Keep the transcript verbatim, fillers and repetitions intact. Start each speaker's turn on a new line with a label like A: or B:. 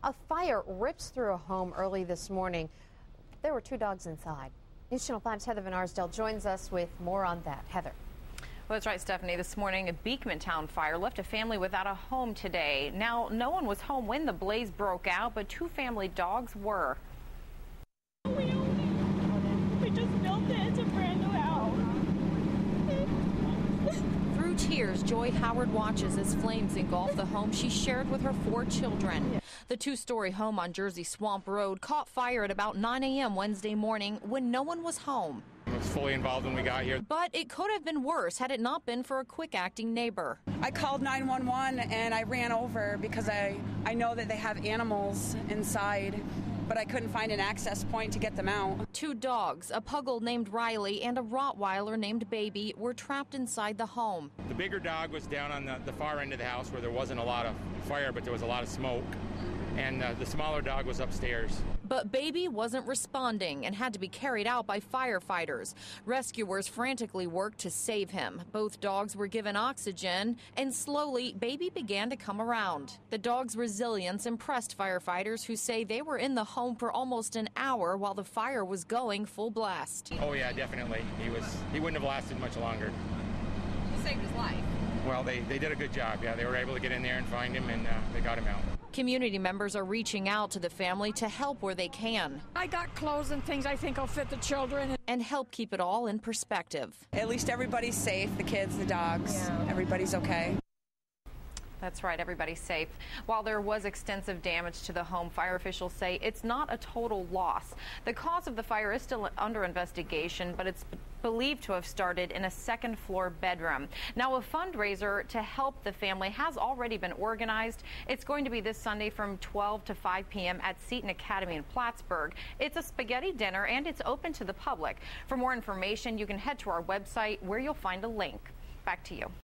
A: A fire rips through a home early this morning. There were two dogs inside. News Channel five's Heather Van Arsdale joins us with more on that. Heather.
B: Well, that's right, Stephanie. This morning, a Beekmantown fire left a family without a home today. Now, no one was home when the blaze broke out, but two family dogs were.
C: We only, we just built it. It's a brand new house.
B: Through tears, Joy Howard watches as flames engulf the home she shared with her four children. The two-story home on Jersey Swamp Road caught fire at about nine a m Wednesday morning when no one was home.
D: I was fully involved when we got here.
B: But it could have been worse had it not been for a quick-acting neighbor.
E: I called nine one one and I ran over because I, I know that they have animals inside, but I couldn't find an access point to get them out.
B: Two dogs, a puggle named Riley and a Rottweiler named Baby, were trapped inside the home.
D: The bigger dog was down on the, the far end of the house where there wasn't a lot of fire, but there was a lot of smoke. And uh, the smaller dog was upstairs.
B: But Baby wasn't responding and had to be carried out by firefighters. Rescuers frantically worked to save him. Both dogs were given oxygen, and slowly, Baby began to come around. The dog's resilience impressed firefighters who say they were in the home for almost an hour while the fire was going full blast.
D: Oh yeah, definitely. He was. He wouldn't have lasted much longer.
B: You saved his life.
D: Well, they, they did a good job. Yeah, they were able to get in there and find him, and uh, they got him out.
B: Community members are reaching out to the family to help where they can.
C: I got clothes and things I think will fit the children.
B: And help keep it all in perspective.
E: At least everybody's safe, the kids, the dogs, yeah. Everybody's okay.
B: That's right, everybody's safe. While there was extensive damage to the home, fire officials say it's not a total loss. The cause of the fire is still under investigation, but it's believed to have started in a second floor bedroom. Now, a fundraiser to help the family has already been organized. It's going to be this Sunday from twelve to five p m at Seton Academy in Plattsburgh. It's a spaghetti dinner and it's open to the public. For more information, you can head to our website where you'll find a link. Back to you.